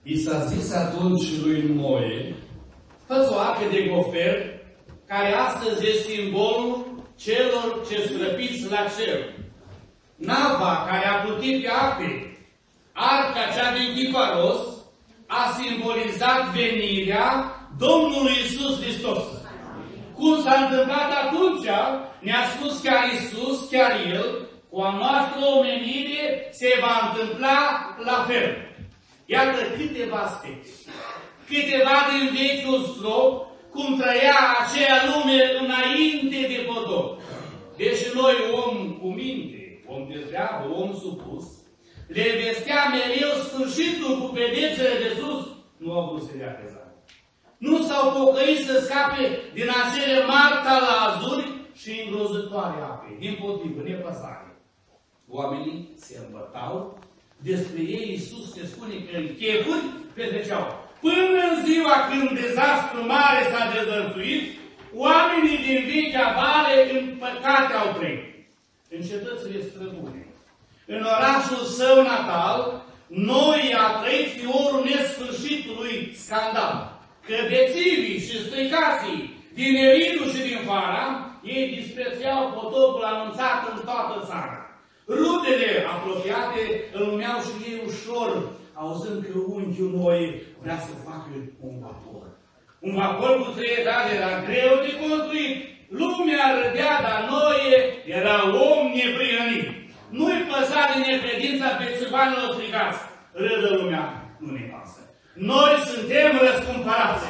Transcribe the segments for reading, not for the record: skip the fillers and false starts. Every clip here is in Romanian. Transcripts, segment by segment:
I s-a zis atunci lui Noe, fă-ți o arcă de gofer, care astăzi este simbolul celor ce străpiți la cer. Nava care a plutit pe ape, arca cea din Tiparos, a simbolizat venirea Domnului Iisus Hristos. Cum s-a întâmplat atunci, ne-a spus chiar Iisus, chiar El, cu a noastră omenire se va întâmpla la fel. Iată câteva aspecte. Câteva din vechiul strop, cum trăia aceea lume înainte de potop. Deși noi, om cu minte, om de treabă, om supus, le vestea mereu sfârșitul cu pedețele de sus, nu au vrut să le apeza. Nu s-au pocăit să scape din acele mari talazuri și îngrozătoare ape. Dimpotrivă, nepăsare. Oamenii se îmbătau, despre ei Iisus se spune că în chefuri petreceau. Până în ziua când dezastru mare s-a dezvăluit, oamenii din vechea vale în păcate au trăit. În cetățile străbune. În orașul său natal, Noi a trăit fiorul nesfârșitului scandal. Că bețivii și stricații din Eridu și din Fara, ei disprețuiau potopul anunțat în toată țara. Rudele apropiate îl numeau și ei ușor, auzând că unchiul Noi vrea să facă un vapor. Un vapor cu 3 etaje era greu de construit. Lumea râdea, dar Noe era om neprihănit. Nu-i păsa de necredința pe țiganilor strigați. Râdă lumea, nu ne pasă. Noi suntem răscumpărați.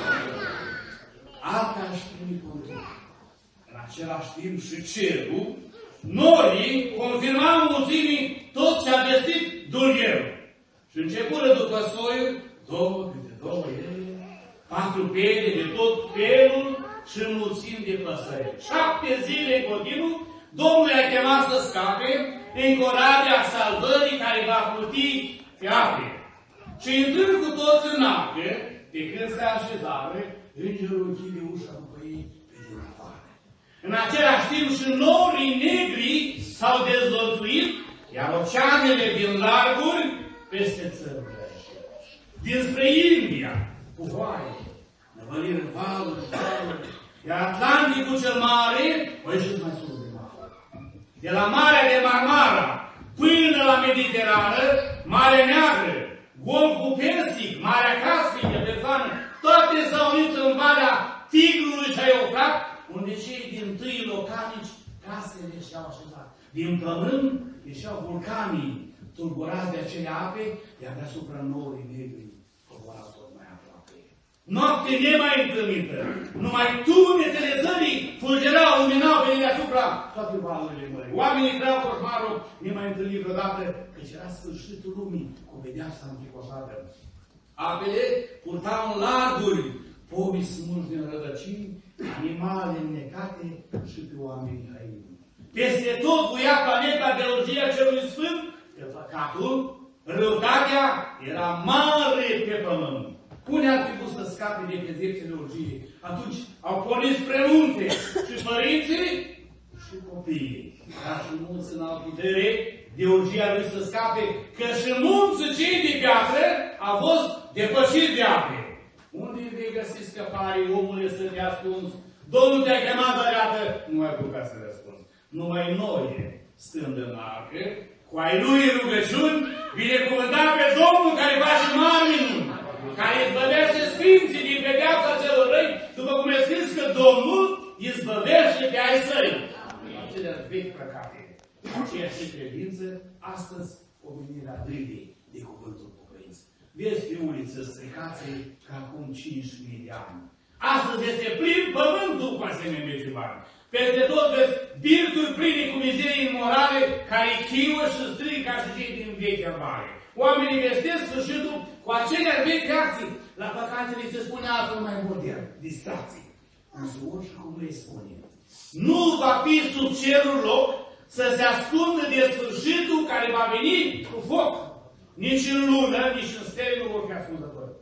Alta își pune control. În același timp și cerul, norii confirmau mulțimii tot ce a vestit dulgherul. Și începură după soiuri, 2 câte 2 ele, 4 pede de tot felul și mulțimi de păsări. 7 zile în continuu, Domnul i-a chemat să scape în corabia salvării care va pluti pe ape. Și intrând cu toți în apă, de când se așezară, îngerul închide ușa după ei pe din afară. În același timp și norii negri s-au dezvăluit, iar oceanele din larguri peste țările. Dinspre India, puvoaie, năvălire valuri, iar Atlanticul cel mare, o ieșiți mai sus de mare. De la Marea de Marmara până la Mediterană, Marea Neagră, Golful Persic, Marea Caspică, Persană, toate s-au unit în Valea Tigrului și a Eufrat, unde cei din tâi localnici casele și-au așezat. Din pământ ieșeau vulcanii, tulburați de acele ape, iar deasupra norii negri coborau tot mai aproape. Noapte nemai întâlnită, numai tunetele zării fulgerau, luminau pe deasupra toate valurile mării. Oamenii creau coșmarul nemai întâlnit vreodată, căci era sfârșitul lumii cu pedeapsa închicoșată. Apele purtau în larguri, pomii smulși din rădăcini, animale înnecate și pe oamenii haini. Peste tot buia planeta biologia celui sfânt, că păcatul, răutatea era mare pe pământ. Cune ar trebui să scape de pedepsele urgiei? Atunci au pornit spre munte și părinții și copiii. Dar și mulți în alt putere de urgia lui să scape, că și munții cei de piatră au fost depășiți de ape. Unde vei găsi scăparii, omule, să te ascunzi? Domnul te-a chemat, dar iată, nu ai putea să răspunzi. Numai noi, stând în arcă, cu ai lui rugăciuni, binecuvântat pe Domnul care face mari minuni, care izbăvește sfinții din pedeapsa celor răi, după cum e scris că Domnul izbăvește pe ai săi. Acelea vechi păcate. Aceeași credință, astăzi omenirea râde de cuvântul pocăință. Vezi pe uliță stricații ca acum 5.000 de ani. Astăzi este plin pământul cu asemenea mețivani. Peste tot vezi birturi pline cu mizerii imorale care chiuă și strică ca și cei din vechea vale. Oamenii vestesc sfârșitul cu aceleași vechi reacții. La păcatele se spune altfel mai modern, distracții. Însă oricum le spune, nu va fi sub cerul loc să se ascundă de sfârșitul care va veni cu foc. Nici în lună, nici în stele nu vor fi ascunzători.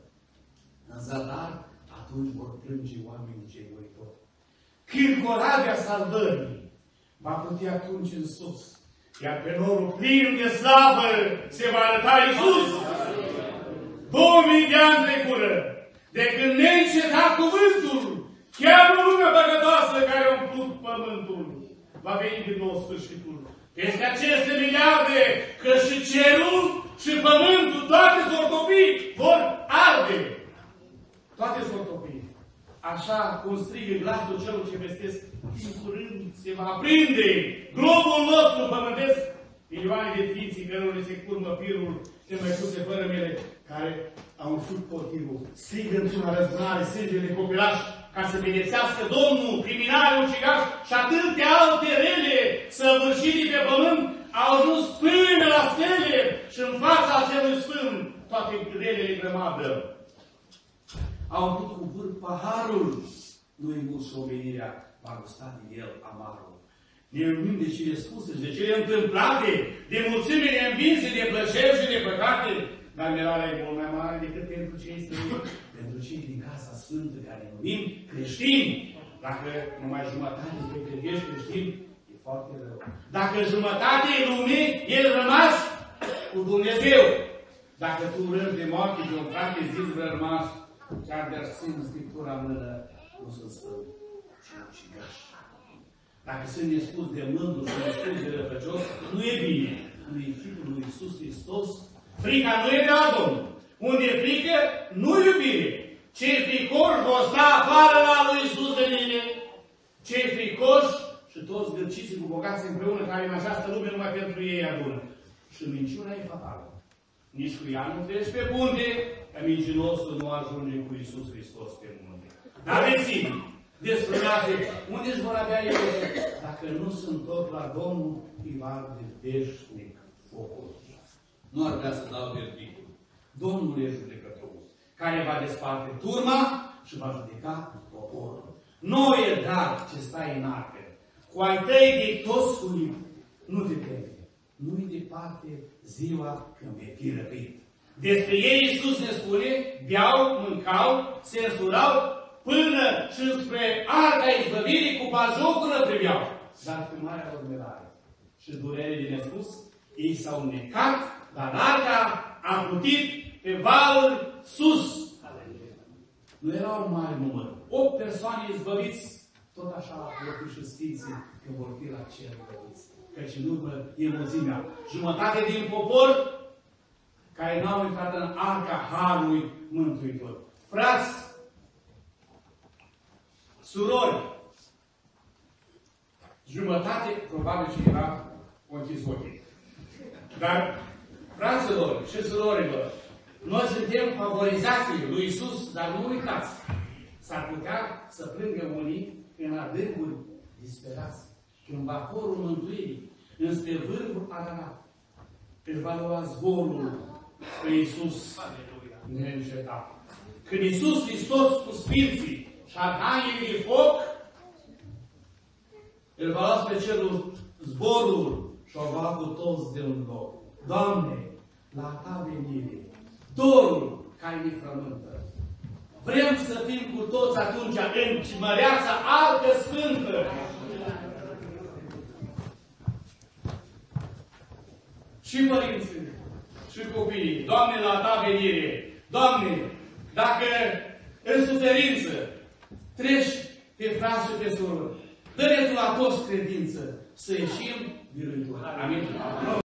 În zadar, atunci vor plânge oamenii cei voitori. Când corabia salvării va putea atunci în sus, iar pe norul plin de slavă se va arăta Iisus. 2000 de ani trecură, de când neîncetat cuvântul, chiar o lume păcătoasă care a umplut pământul, va veni din nou sfârșitul. Peste aceste miliarde, că și cerul și pământul, toate s-vor topi, vor arde. Toate s-vor topi. Așa cum strigă glasul celor ce vestesc, din curând se va aprinde globul nostru pământesc, milioane de ființii cărora se curmă firul de măicuțe fără mele, care au umplut potirul, strigă într-una răzbunare sângele copilaș, ca să pedepsească Domnul, criminalul, ucigaș și atâtea alte rele săvârșite pe pământ, au ajuns până la stele și în fața acelui sfânt toate relele grămadă. Au umplut cu vârf paharul, nu-i mult și omenirea, va gusta din el amarul. Ne umim de cele spuse, de cele întâmplate, de mulțimile învinse, de plăceri și de păcate, dar mirarea e mult mai mare decât pentru cei străini, pentru cei din Casa Sfântă, care ne numim creștini. Dacă numai jumătate dintre ești creștin, e foarte rău. Dacă jumătate e lume, el rămas cu Dumnezeu. Dacă tu urăști de moarte de un frate zis rămas, chiar de-ar țin Scriptura în mână, nu sunt sfânt, ci ucigaș. Dacă sunt nespus de mândru și nespus de rătăcios, nu e bine. Nu e Fiul lui Iisus Hristos. Frica nu e de la Domnul. Unde e frică, nu iubire. Cei fricoși vor sta afară la lui Iisus de mine. Cei fricoși și toți gârciți cu bogați împreună, care în această lume numai pentru ei adună. Și minciuna e fatală. Nici cu ea nu treci pe punte, că mincinosul nu ajunge cu Iisus Hristos pe munte. Dar reține, desfrânate, unde își vor avea ele, dacă nu sunt tot la Domnul, îi va arde veșnic focul. Nu ar vrea să dau verdictul. Domnul e judecătorul, care va desparte turma și va judeca poporul. Noi e dar ce stai în arcă, cu ai tăi de toți unii, nu te teme. Nu-i departe ziua când vei fi răpit. Despre ei Iisus ne spune, beau, mâncau, se însurau, până și spre arca izbăvirii cu bazocură priveau. Dar pe marea urmărare și durere de nespus, ei s-au necat, dar arca a plutit pe valuri sus. Nu era un mare număr. 8 persoane izbăviți, tot așa vor fi și sfinții, că vor fi la cer izbăviți. Căci în urmă e mulțimea. Jumătate din popor care n-au intrat în arca Harului Mântuitor. Frați, surori, jumătate, probabil cineva o închis ochii. Dar, fraților și surorilor, noi suntem favorizații lui Iisus, dar nu uitați, s-ar putea să plângă unii în adâncuri disperați, când vaporul mântuirii, înspre vârful Ararat, își va lua zborul spre Iisus neîncetat. Când Iisus Hristos cu Sfinții și Arhanghelii de foc, îl va lua spre cerul zborul și o va lua cu toți de un loc. Doamne, la Ta venire, dorul care ne frământă. Vrem să fim cu toți atunci în măreața altă sfântă. Și părinții, și copiii, Doamne, la Ta venire, Doamne, dacă în suferință treci pe frați și pe surori, dă-ne Tu la toți credință să ieșim biruitori. Amin.